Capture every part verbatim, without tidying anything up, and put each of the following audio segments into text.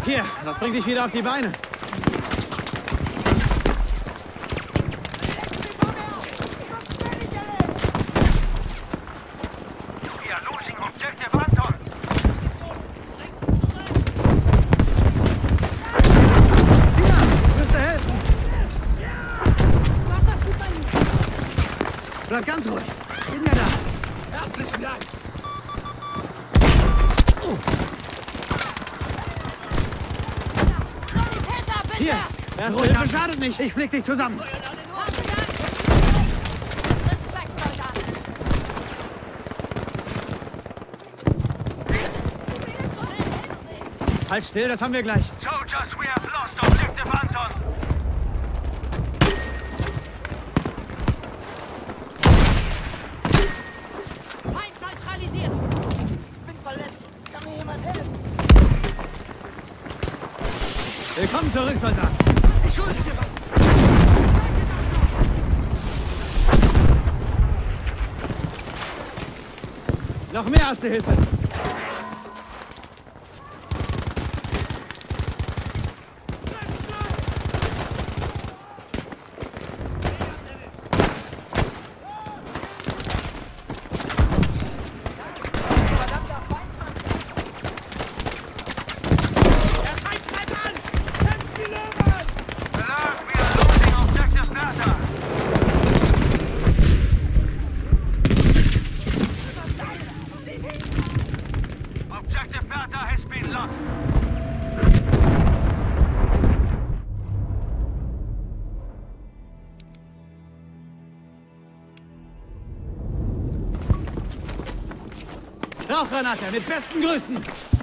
Hier, das bringt dich wieder auf die Beine. Bleib ganz ruhig. Bin ja da. Herzlichen Dank. Oh. Hier, erste Hilfe schadet nicht. Ich flieg dich zusammen. Halt still, das haben wir gleich. Soldiers, we have lost objective Anton. Willkommen zurück, Soldat. Ich schulde dir was. Noch mehr Erste Hilfe. Rauchgranate mit besten Grüßen.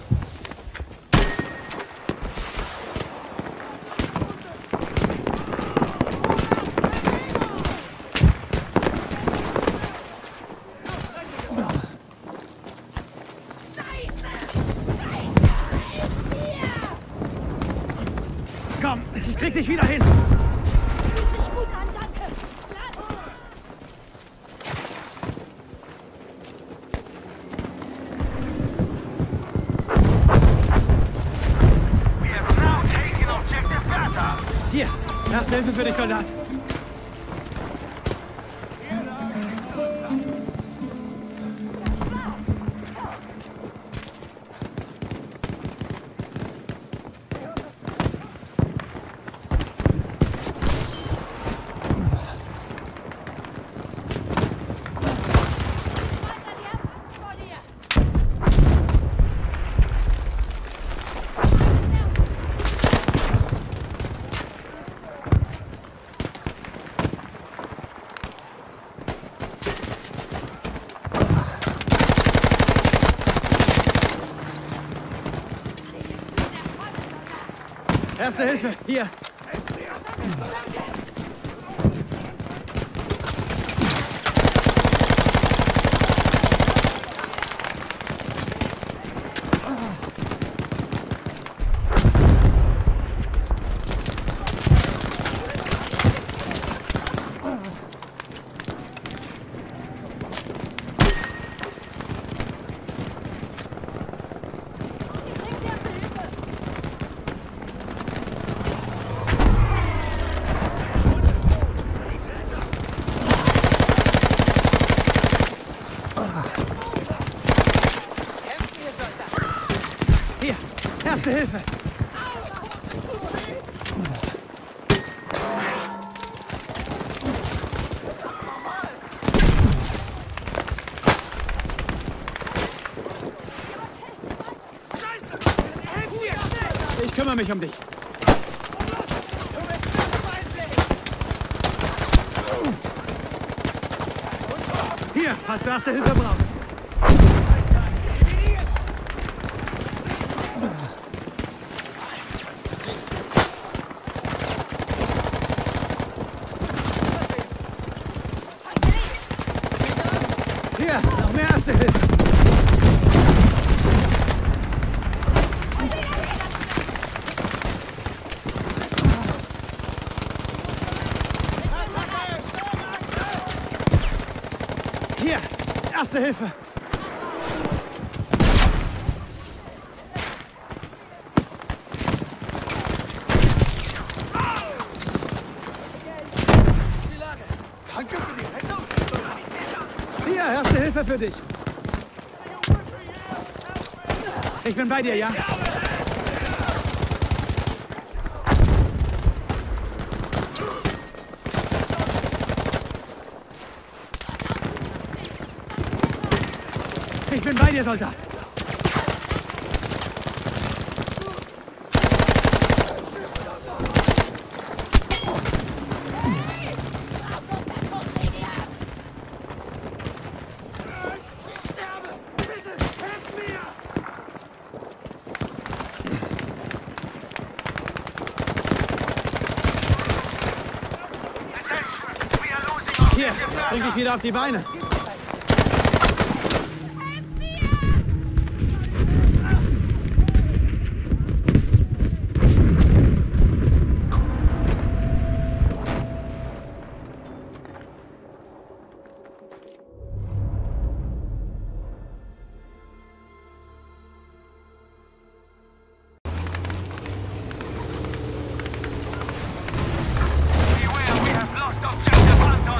Komm, ich krieg dich wieder hin. Fühlt sich gut an, danke. Hier, Erste Hilfe für dich, Soldat. Erste Hilfe, hier. Hier, Erste Hilfe. Ich kümmere mich um dich. Hier, falls du Erste Hilfe brauchst. Hier, noch mehr Erste Hilfe. Hier, Erste Hilfe. Hier, Erste Hilfe für dich. Ich bin bei dir, ja? Ich bin bei dir, Soldat. Hier, bring dich wieder auf die Beine. Beware, we have lost objective Anton.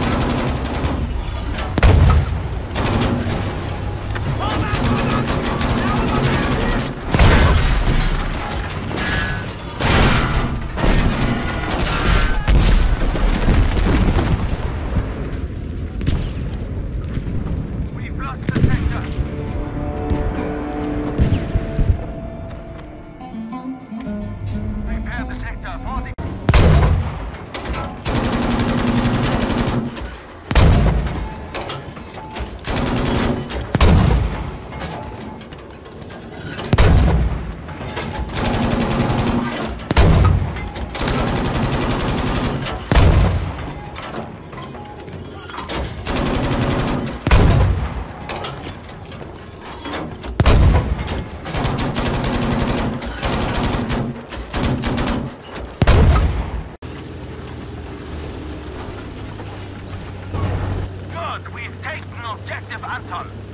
We've lost the sector. Prepare the sector for the... Good, we've taken objective Anton.